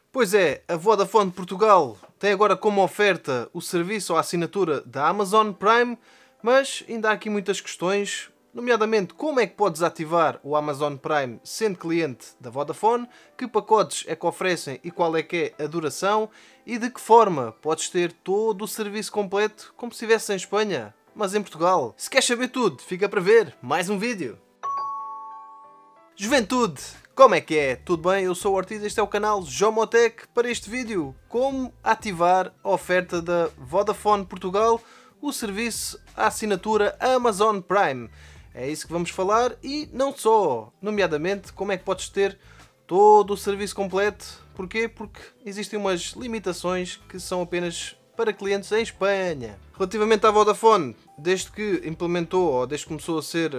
Pois é, a Vodafone Portugal tem agora como oferta o serviço ou a assinatura da Amazon Prime, mas ainda há aqui muitas questões, nomeadamente como é que podes ativar o Amazon Prime sendo cliente da Vodafone, que pacotes é que oferecem e qual é que é a duração e de que forma podes ter todo o serviço completo como se estivesse em Espanha, mas em Portugal. Se queres saber tudo, fica para ver mais um vídeo. Juventude, como é que é? Tudo bem? Eu sou o Ortiz, este é o canal Jomotech. Para este vídeo, como ativar a oferta da Vodafone Portugal, o serviço, a assinatura Amazon Prime. É isso que vamos falar e não só, nomeadamente como é que podes ter todo o serviço completo. Porquê? Porque existem umas limitações que são apenas para clientes em Espanha. Relativamente à Vodafone, desde que implementou ou desde que começou a ser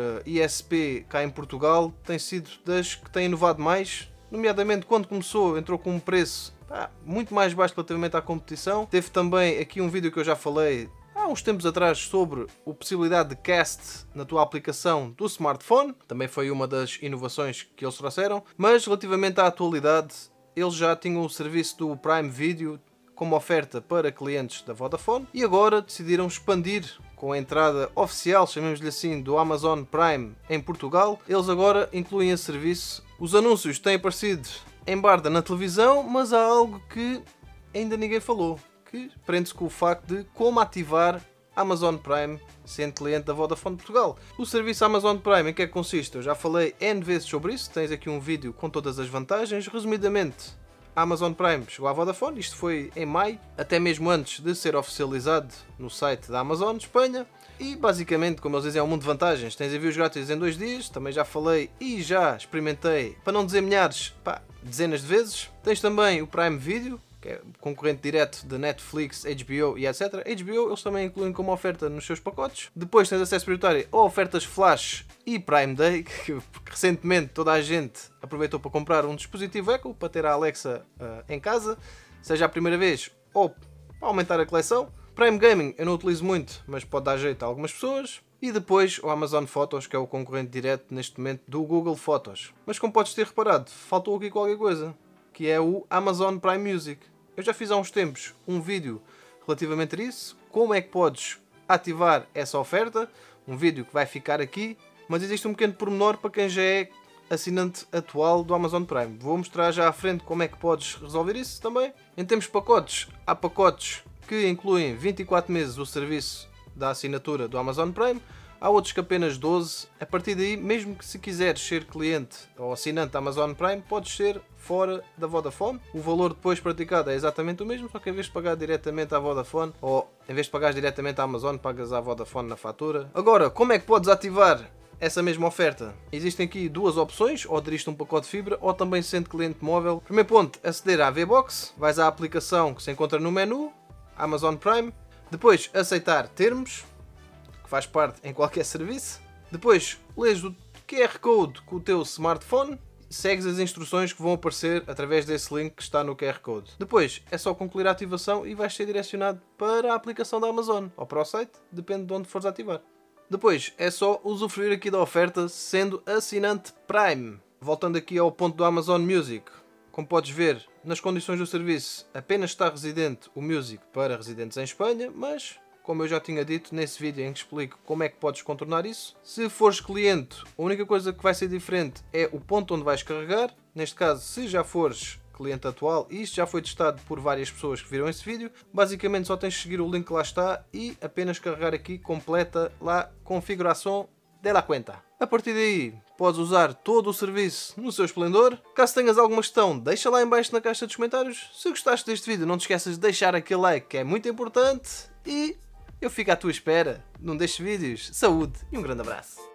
ISP cá em Portugal, tem sido das que tem inovado mais, nomeadamente quando começou, entrou com um preço muito mais baixo relativamente à competição. Teve também aqui um vídeo que eu já falei há uns tempos atrás sobre a possibilidade de cast na tua aplicação do smartphone, também foi uma das inovações que eles trouxeram, mas relativamente à atualidade, eles já tinham o serviço do Prime Video como oferta para clientes da Vodafone e agora decidiram expandir com a entrada oficial, chamemos-lhe assim, do Amazon Prime em Portugal. Eles agora incluem esse serviço. Os anúncios têm aparecido em barda na televisão, mas há algo que ainda ninguém falou, que prende-se com o facto de como ativar Amazon Prime sendo cliente da Vodafone Portugal. O serviço Amazon Prime, em que é que consiste? Eu já falei N vezes sobre isso, tens aqui um vídeo com todas as vantagens. Resumidamente, a Amazon Prime chegou à Vodafone, isto foi em maio, até mesmo antes de ser oficializado no site da Amazon de Espanha. E basicamente, como eles dizem, é um mundo de vantagens. Tens envios grátis em 2 dias, também já falei e já experimentei, para não dizer milhares, dezenas de vezes. Tens também o Prime Video, que é concorrente direto de Netflix, HBO e etc. HBO eles também incluem como oferta nos seus pacotes. Depois tens acesso prioritário a ofertas Flash e Prime Day, que recentemente toda a gente aproveitou para comprar um dispositivo Echo para ter a Alexa em casa, seja a primeira vez ou para aumentar a coleção. Prime Gaming eu não utilizo muito, mas pode dar jeito a algumas pessoas. E depois o Amazon Photos, que é o concorrente direto neste momento do Google Fotos. Mas como podes ter reparado, faltou aqui qualquer coisa, que é o Amazon Prime Music. Eu já fiz há uns tempos um vídeo relativamente a isso, como é que podes ativar essa oferta, um vídeo que vai ficar aqui, mas existe um pequeno pormenor para quem já é assinante atual do Amazon Prime. Vou mostrar já à frente como é que podes resolver isso também. Em termos de pacotes, há pacotes que incluem 24 meses o serviço da assinatura do Amazon Prime, há outros que apenas 12. A partir daí, mesmo que se quiseres ser cliente ou assinante da Amazon Prime, podes ser fora da Vodafone. O valor depois praticado é exatamente o mesmo, só que em vez de pagar diretamente à Vodafone, ou em vez de pagar diretamente à Amazon, pagas à Vodafone na fatura. Agora, como é que podes ativar essa mesma oferta? Existem aqui duas opções, ou aderiste a um pacote de fibra, ou também sendo cliente móvel. Primeiro ponto, aceder à VBox, vais à aplicação que se encontra no menu, Amazon Prime. Depois, aceitar termos, faz parte em qualquer serviço. Depois lês o QR Code com o teu smartphone, segues as instruções que vão aparecer através desse link que está no QR Code. Depois é só concluir a ativação e vais ser direcionado para a aplicação da Amazon ou para o site, depende de onde fores ativar. Depois é só usufruir aqui da oferta sendo assinante Prime. Voltando aqui ao ponto do Amazon Music, como podes ver, nas condições do serviço apenas está residente o Music para residentes em Espanha, mas como eu já tinha dito nesse vídeo em que explico como é que podes contornar isso, se fores cliente, a única coisa que vai ser diferente é o ponto onde vais carregar. Neste caso, se já fores cliente atual, e isto já foi testado por várias pessoas que viram esse vídeo, basicamente só tens de seguir o link que lá está e apenas carregar aqui, completa lá configuração de la cuenta. A partir daí, podes usar todo o serviço no seu esplendor. Caso tenhas alguma questão, deixa lá em baixo na caixa dos comentários. Se gostaste deste vídeo, não te esqueças de deixar aquele like, que é muito importante, e eu fico à tua espera. Não deixes vídeos. Saúde e um grande abraço.